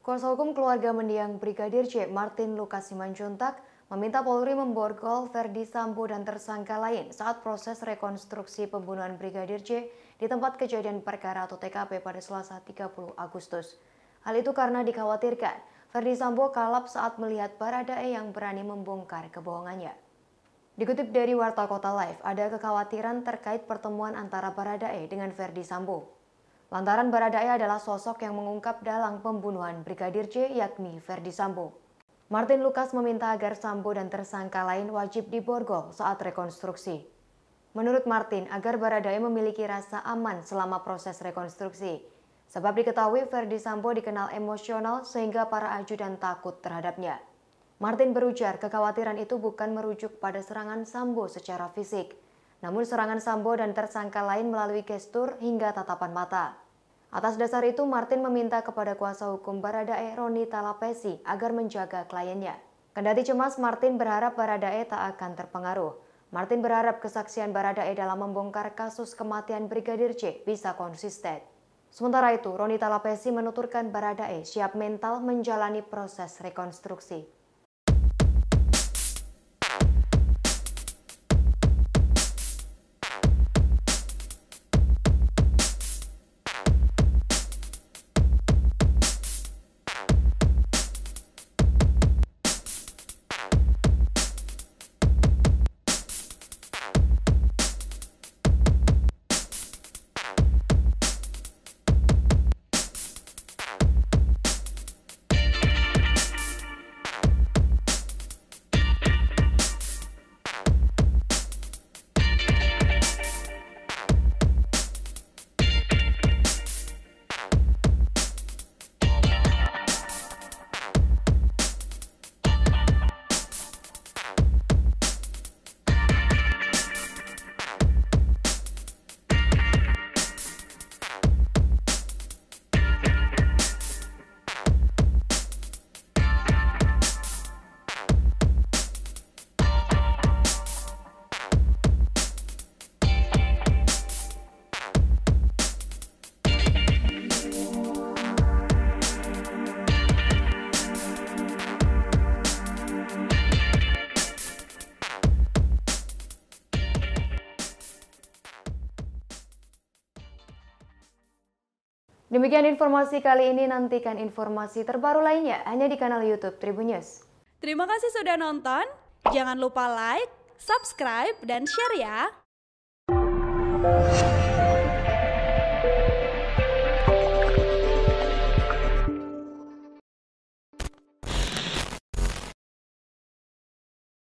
Kuasa hukum keluarga mendiang Brigadir J. Martin Lucas Simanjuntak meminta Polri memborgol Ferdi Sambo dan tersangka lain saat proses rekonstruksi pembunuhan Brigadir J di tempat kejadian perkara atau TKP pada Selasa 30 Agustus. Hal itu karena dikhawatirkan Ferdi Sambo kalap saat melihat Baradae yang berani membongkar kebohongannya. Dikutip dari Warta Kota Live, ada kekhawatiran terkait pertemuan antara Baradae dengan Ferdi Sambo. Lantaran Baradae adalah sosok yang mengungkap dalang pembunuhan Brigadir J yakni Ferdi Sambo. Martin Lucas meminta agar Sambo dan tersangka lain wajib diborgol saat rekonstruksi. Menurut Martin, agar Baradae memiliki rasa aman selama proses rekonstruksi. Sebab diketahui Ferdi Sambo dikenal emosional sehingga para ajudan takut terhadapnya. Martin berujar kekhawatiran itu bukan merujuk pada serangan Sambo secara fisik, namun serangan Sambo dan tersangka lain melalui gestur hingga tatapan mata. Atas dasar itu, Martin meminta kepada kuasa hukum Baradae Roni Talapesi agar menjaga kliennya. Kendati cemas, Martin berharap Baradae tak akan terpengaruh. Martin berharap kesaksian Baradae dalam membongkar kasus kematian Brigadir J bisa konsisten. Sementara itu, Roni Talapesi menuturkan Baradae siap mental menjalani proses rekonstruksi. Demikian informasi kali ini, nantikan informasi terbaru lainnya hanya di kanal YouTube Tribun News. Terima kasih sudah nonton, jangan lupa like, subscribe, dan share ya!